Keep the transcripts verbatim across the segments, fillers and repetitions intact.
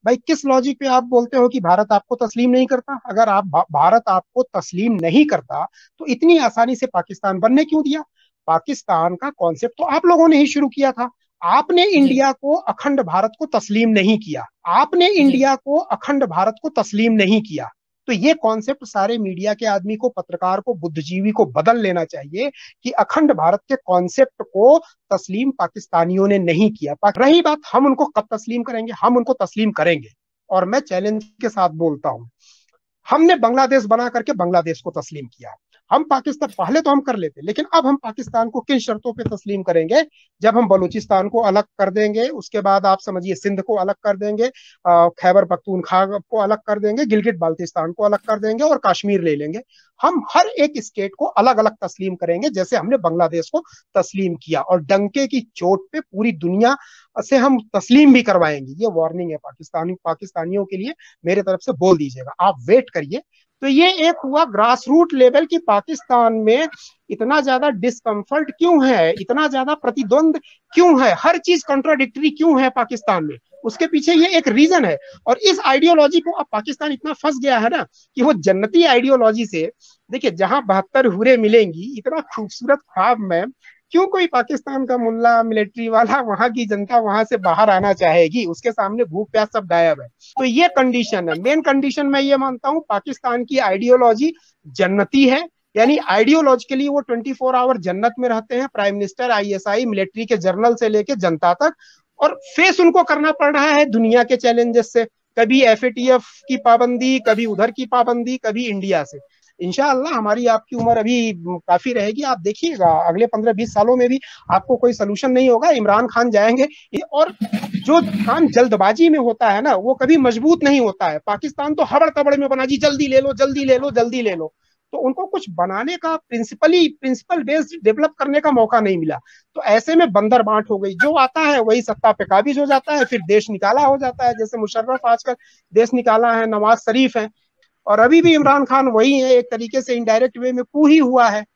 भाई किस लॉजिक पे आप बोलते हो कि भारत आपको तस्लीम नहीं करता? अगर आप भा, भारत आपको तस्लीम नहीं करता तो इतनी आसानी से पाकिस्तान बनने क्यों दिया? पाकिस्तान का कॉन्सेप्ट तो आप लोगों ने ही शुरू किया था। आपने जी। इंडिया को, अखंड भारत को तस्लीम नहीं किया। आपने जी। इंडिया को, अखंड भारत को तस्लीम नहीं किया। तो ये कॉन्सेप्ट सारे मीडिया के आदमी को, पत्रकार को, बुद्धिजीवी को बदल लेना चाहिए कि अखंड भारत के कॉन्सेप्ट को तस्लीम पाकिस्तानियों ने नहीं किया। रही बात हम उनको कब तस्लीम करेंगे, हम उनको तस्लीम करेंगे। और मैं चैलेंज के साथ बोलता हूं, हमने बांग्लादेश बना करके बांग्लादेश को तस्लीम किया। हम पाकिस्तान, पहले तो हम कर लेते, लेकिन अब हम पाकिस्तान को किन शर्तों पे तस्लीम करेंगे? जब हम बलूचिस्तान को अलग कर देंगे, उसके बाद आप समझिए सिंध को अलग कर देंगे, खैबर पख्तूनख्वा को अलग कर देंगे, गिलगित बाल्टिस्तान को अलग कर देंगे और कश्मीर ले लेंगे। हम हर एक स्टेट को अलग अलग तस्लीम करेंगे, जैसे हमने बांग्लादेश को तस्लीम किया, और डंके की चोट पे पूरी दुनिया से हम तस्लीम भी करवाएंगे। ये वार्निंग है पाकिस्तानी पाकिस्तानियों के लिए, मेरे तरफ से बोल दीजिएगा, आप वेट करिए। तो ये एक हुआ ग्रास रूट लेवल की पाकिस्तान में इतना ज्यादा डिस्कम्फर्ट क्यों है, इतना ज्यादा प्रतिद्वंद क्यों है, हर चीज कॉन्ट्राडिक्टरी क्यों है पाकिस्तान में, उसके पीछे ये एक रीजन है। और इस आइडियोलॉजी को अब पाकिस्तान इतना फंस गया है ना कि वो जन्नती आइडियोलॉजी से, देखिए जहां बहत्तर हुरे मिलेंगी, इतना खूबसूरत ख्वाब में क्यों कोई पाकिस्तान का मुल्ला, मिलिट्री वाला, वहां की जनता वहां से बाहर आना चाहेगी? उसके सामने भूख प्यास सब गायब है। तो ये कंडीशन है, मेन कंडीशन मैं ये मानता हूं, पाकिस्तान की आइडियोलॉजी जन्नती है। यानी आइडियोलॉजिकली वो ट्वेंटी फोर आवर जन्नत में रहते हैं, प्राइम मिनिस्टर, आईएसआई, मिलिट्री के जनरल से लेके जनता तक। और फेस उनको करना पड़ रहा है दुनिया के चैलेंजेस से, कभी एफएटीएफ की पाबंदी, कभी उधर की पाबंदी, कभी इंडिया से। इंशाअल्लाह हमारी आपकी उम्र अभी काफी रहेगी, आप देखिएगा अगले पंद्रह बीस सालों में भी आपको कोई सोल्यूशन नहीं होगा, इमरान खान जाएंगे। और जो काम जल्दबाजी में होता है ना, वो कभी मजबूत नहीं होता है। पाकिस्तान तो हबड़ तबड़ में बना, जी जल्दी ले लो, जल्दी ले लो, जल्दी ले लो। तो उनको कुछ बनाने का, प्रिंसिपली प्रिंसिपल बेस्ड डेवलप करने का मौका नहीं मिला। तो ऐसे में बंदर बांट हो गई, जो आता है वही सत्ता पे काबिज हो जाता है, फिर देश निकाला हो जाता है। जैसे मुशर्रफ आजकल देश निकाला है, नवाज शरीफ है, और अभी भी इमरान खान वही है, एक तरीके से इनडायरेक्ट वे में कू ही हुआ है।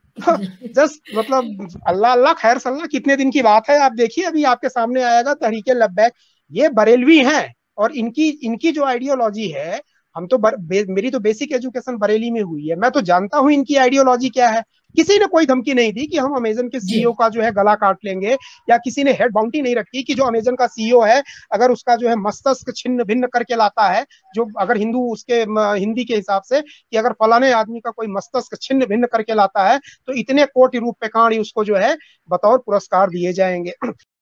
जस्ट मतलब अल्लाह अल्लाह खैर सल्ला, कितने दिन की बात है, आप देखिए अभी आपके सामने आएगा तहरीके लब्बैक। ये बरेलवी हैं, और इनकी इनकी जो आइडियोलॉजी है, हम तो बर, मेरी तो बेसिक एजुकेशन बरेली में हुई है, मैं तो जानता हूं इनकी आइडियोलॉजी क्या है। किसी ने कोई धमकी नहीं दी कि हम अमेजन के जी। सीईओ का जो है गला काट लेंगे, या किसी ने हेड बाउंटी नहीं रखी कि जो अमेजन का सीईओ है, अगर उसका जो है मस्तिष्क छिन्न भिन्न करके लाता है, जो अगर हिंदू उसके हिंदी के हिसाब से कि अगर फलाने आदमी का कोई मस्तिष्क छिन्न भिन्न करके लाता है तो इतने कोटि रूप पे कांड उसको जो है बतौर पुरस्कार दिए जाएंगे।